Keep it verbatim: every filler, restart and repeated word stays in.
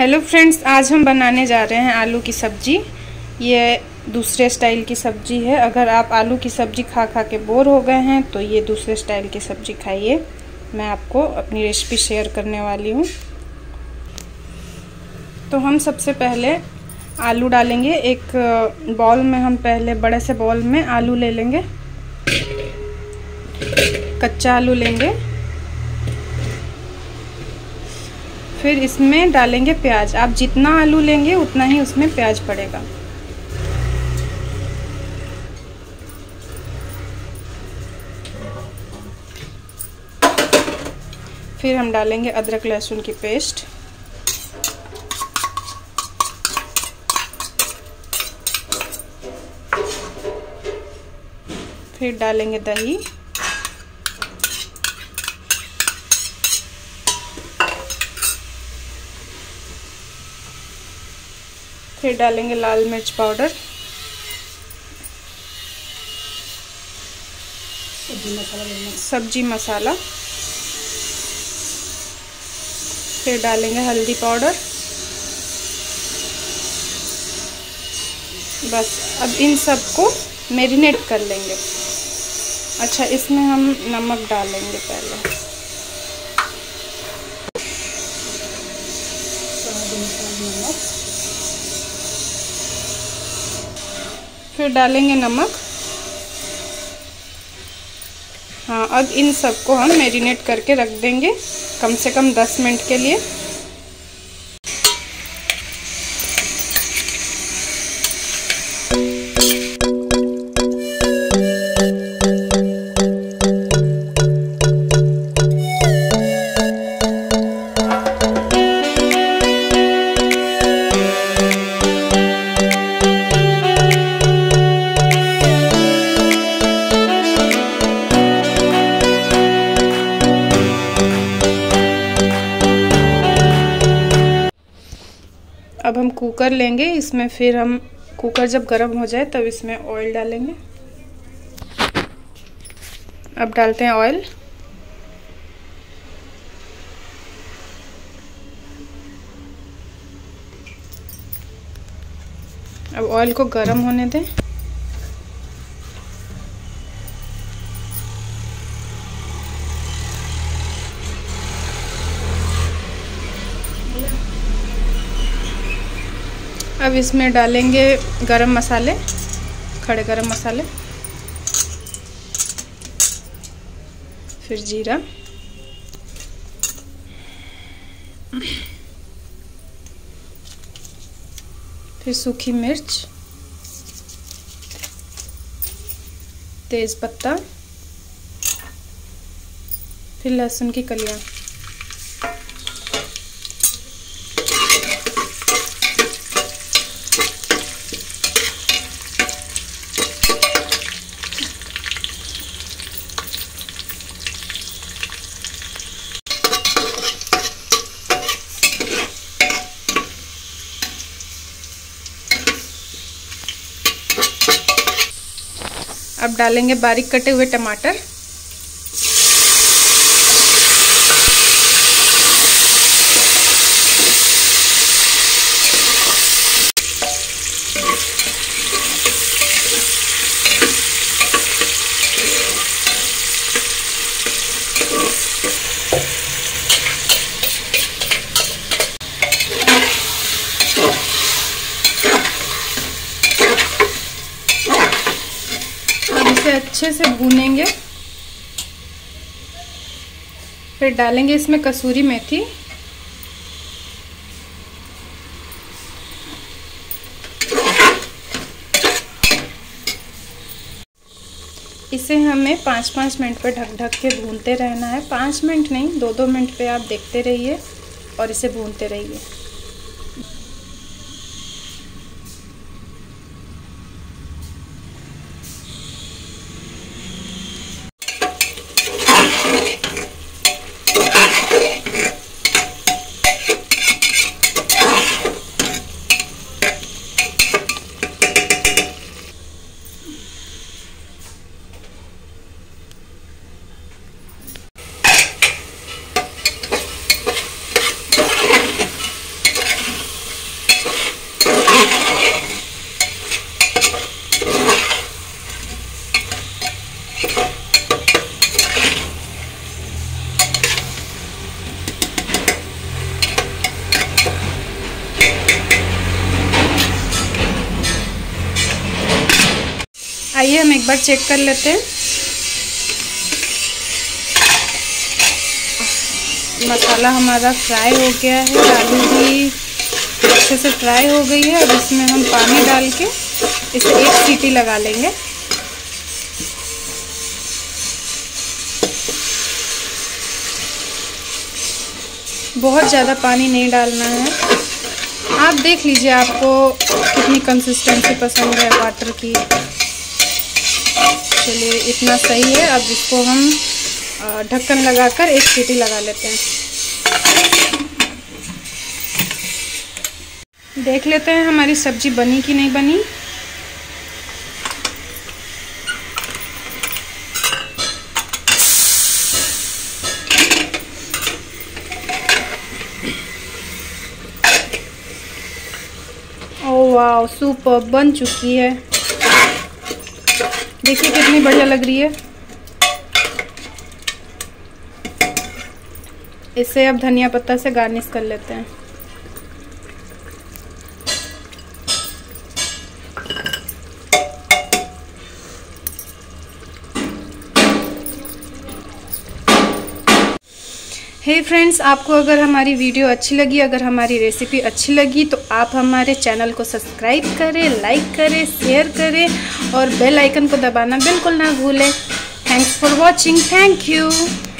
Hello friends, आज हम बनाने जा रहे हैं आलू की सब्ज़ी। ये दूसरे स्टाइल की सब्ज़ी है। अगर आप आलू की सब्ज़ी खा खा के बोर हो गए हैं तो ये दूसरे स्टाइल की सब्ज़ी खाइए। मैं आपको अपनी रेसिपी शेयर करने वाली हूँ। तो हम सबसे पहले आलू डालेंगे। एक बाउल में हम पहले बड़े से बाउल में आलू ले लेंगे। कच्चा आलू लेंगे। फिर इसमें डालेंगे प्याज। आप जितना आलू लेंगे उतना ही उसमें प्याज पड़ेगा। फिर हम डालेंगे अदरक लहसुन की पेस्ट। फिर डालेंगे दही। फिर डालेंगे लाल मिर्च पाउडर, सब्जी मसाला सब्जी मसाला फिर डालेंगे हल्दी पाउडर। बस अब इन सबको मैरिनेट कर लेंगे। अच्छा, इसमें हम नमक डालेंगे पहले। फिर डालेंगे नमक। हाँ, अब इन सबको हम मैरिनेट करके रख देंगे कम से कम दस मिनट के लिए। अब हम कुकर लेंगे। इसमें फिर हम कुकर जब गर्म हो जाए तब इसमें ऑयल डालेंगे। अब डालते हैं ऑयल। अब ऑयल को गर्म होने दें। अब इसमें डालेंगे गरम मसाले, खड़े गरम मसाले, फिर जीरा, फिर सूखी मिर्च, तेज पत्ता, फिर लहसुन की कलियां। अब डालेंगे बारीक कटे हुए टमाटर। अच्छे से भूनेंगे। फिर डालेंगे इसमें कसूरी मेथी। इसे हमें पाँच पाँच मिनट पे ढक ढक के भूनते रहना है। पाँच मिनट नहीं, दो दो मिनट पे आप देखते रहिए और इसे भूनते रहिए। हम एक बार चेक कर लेते हैं। मसाला हमारा फ्राई हो गया है, आलू भी अच्छे से फ्राई हो गई है। अब इसमें हम पानी डाल के इसे एक सीटी लगा लेंगे। बहुत ज़्यादा पानी नहीं डालना है, आप देख लीजिए आपको कितनी कंसिस्टेंसी पसंद है वाटर की। चलिए इतना सही है। अब इसको हम ढक्कन लगाकर एक सीटी लगा लेते हैं। देख लेते हैं हमारी सब्जी बनी कि नहीं बनी। ओह वाह, सुपर बन चुकी है। देखिए कितनी बढ़िया लग रही है। इसे अब धनिया पत्ता से गार्निश कर लेते हैं। हे hey फ्रेंड्स, आपको अगर हमारी वीडियो अच्छी लगी, अगर हमारी रेसिपी अच्छी लगी तो आप हमारे चैनल को सब्सक्राइब करें, लाइक करें, शेयर करें और बेल आइकन को दबाना बिल्कुल ना भूलें। Thanks for watching. Thank you.